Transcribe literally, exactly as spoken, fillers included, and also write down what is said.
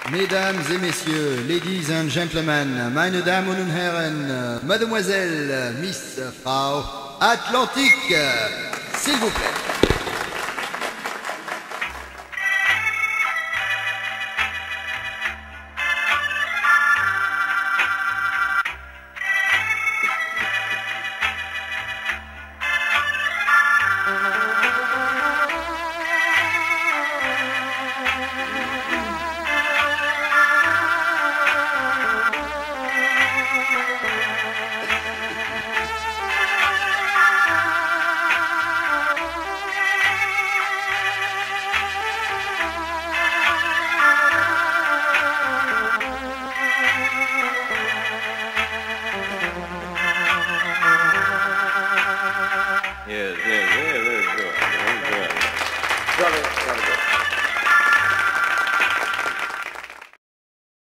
Mesdames et messieurs, ladies and gentlemen, meine Damen und Herren, mademoiselle, Miss Frau Atlantique, s'il vous plaît.